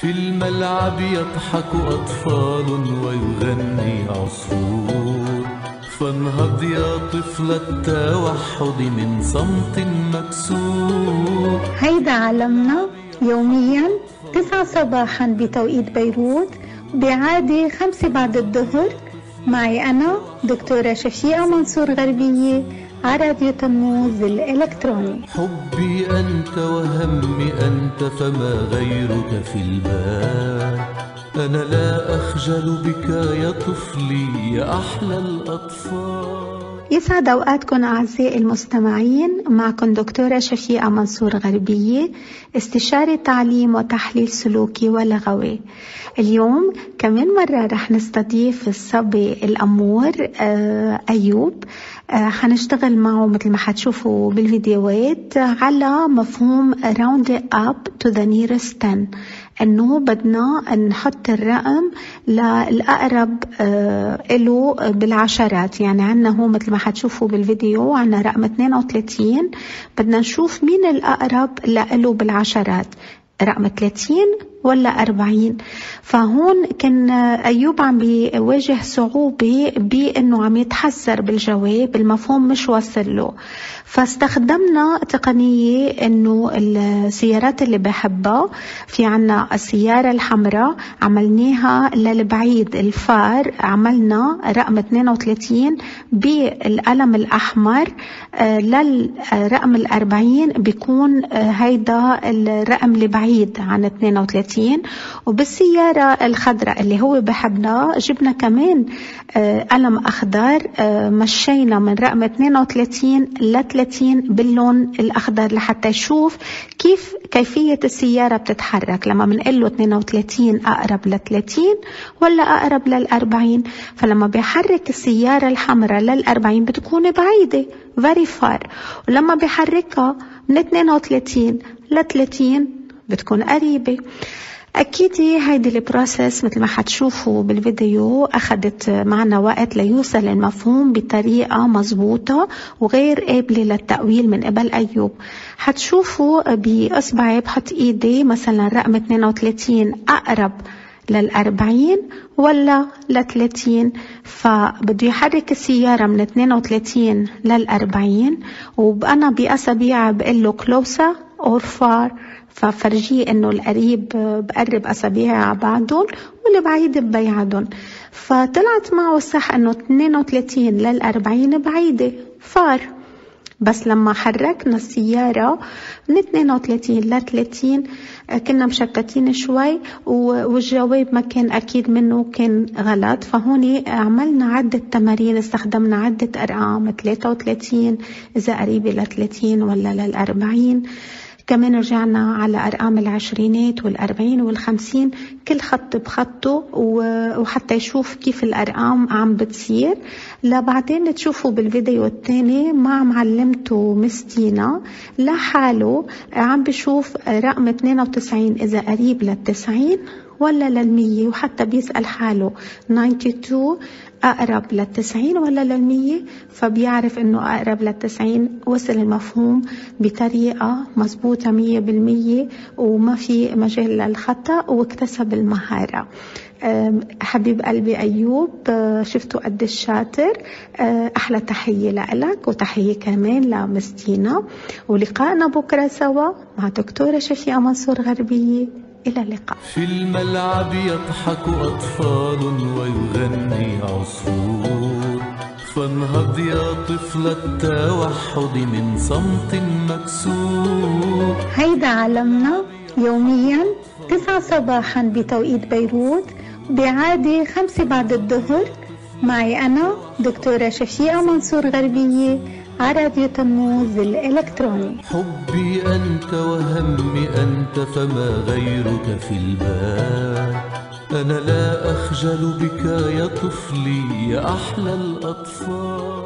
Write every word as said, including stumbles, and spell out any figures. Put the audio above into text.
في الملعب يضحك أطفال ويغني عصفور، فانهض يا طفل التوحد من صمت مكسور. هيدا عالمنا يوميا تسعة صباحا بتوقيت بيروت، بعادة خمسة بعد الظهر. معي أنا دكتورة شفيقة منصور غربية على راديو تموز الإلكتروني. حبي أنت وهمي أنت فما غيرك في البال، أنا لا أخجل بك يا طفلي يا أحلى الأطفال. يسعد أوقاتكم أعزائي المستمعين، معكم دكتورة شفيقة منصور غربية، استشاري تعليم وتحليل سلوكي ولغوي. اليوم كمان مرة رح نستضيف الصبي الأمور أيوب. حنشتغل معه مثل ما حتشوفوا بالفيديوهات على مفهوم round up to the nearest ten، أنه بدنا نحط الرقم للأقرب له بالعشرات. يعني عنا هو مثل ما حتشوفوا بالفيديو عنا رقم اثنين وثلاثين، بدنا نشوف مين الأقرب له بالعشرات، رقم ثلاثين ولا أربعين. فهون كان أيوب عم بيواجه صعوبة بأنه عم يتحسر بالجواب، المفهوم مش وصل له. فاستخدمنا تقنية أنه السيارات اللي بحبها، في عنا السيارة الحمراء عملناها للبعيد الفار، عملنا رقم اثنين وثلاثين بالقلم الأحمر، للرقم الأربعين بيكون هيدا الرقم البعيد عن اثنين وثلاثين. وبالسيارة الخضراء اللي هو بحبنا جبنا كمان قلم أخضر، مشينا من رقم اثنين وثلاثين ل ثلاثين باللون الأخضر لحتى يشوف كيف كيفية السيارة بتتحرك لما بنقول له اثنين وثلاثين أقرب ل ثلاثين ولا أقرب للأربعين. فلما بيحرك السيارة الحمراء للأربعين بتكون بعيدة very far، ولما بيحركها من اثنين وثلاثين ل ثلاثين بتكون قريبة. أكيد هيدي البروسيس مثل ما حتشوفوا بالفيديو أخذت معنا وقت ليوصل المفهوم بطريقة مضبوطة وغير قابلة للتأويل من قبل أيوب. حتشوفوا بإصبعي بحط إيدي مثلا رقم اثنين وثلاثين أقرب للأربعين ولا لثلاثين، فبده يحرك السيارة من اثنين وثلاثين للأربعين، وأنا بأسابيع بقول له closer or far، ففرجيه انه القريب بقرب اصابيع بعضهم والبعيد ببيعدهم. فطلعت معه صح انه اثنين وثلاثين للأربعين بعيدة فار، بس لما حركنا السيارة من اثنين وثلاثين ل ثلاثين كنا مشتتين شوي والجواب ما كان أكيد منه، كان غلط. فهون عملنا عدة تمارين، استخدمنا عدة أرقام، ثلاثة وثلاثين إذا قريبة ل ثلاثين ولا للأربعين. كمان رجعنا على أرقام العشرينات والأربعين والخمسين، كل خط بخطه، وحتى يشوف كيف الأرقام عم بتصير. لبعدين تشوفوا بالفيديو الثاني مع معلمته مستينا لحاله عم بشوف رقم اثنين وتسعين إذا قريب للتسعين ولا للمية، وحتى بيسأل حاله اثنين وتسعين أقرب للتسعين ولا للمية، فبيعرف إنه أقرب للتسعين. وصل المفهوم بطريقة مضبوطة مية بالمية وما في مجال للخطأ، واكتسب المهارة. حبيب قلبي أيوب، شفتوا قد الشاطر. أحلى تحية لك وتحية كمان لمستينا، ولقائنا بكرة سوا مع دكتورة شفيقة منصور غربية. إلى اللقاء. في الملعب يضحك أطفال ويغني عصفور، فانهض يا طفل التوحد من صمت مكسور. هيدا عالمنا يوميا تسعة صباحا بتوقيت بيروت، بعادة خمسة بعد الظهر. معي أنا دكتورة شفيقة منصور غربية على راديو تموز الإلكتروني. حبي أنت وهمي أنت فما غيرك في البال، أنا لا أخجل بك يا طفلي يا أحلى الأطفال.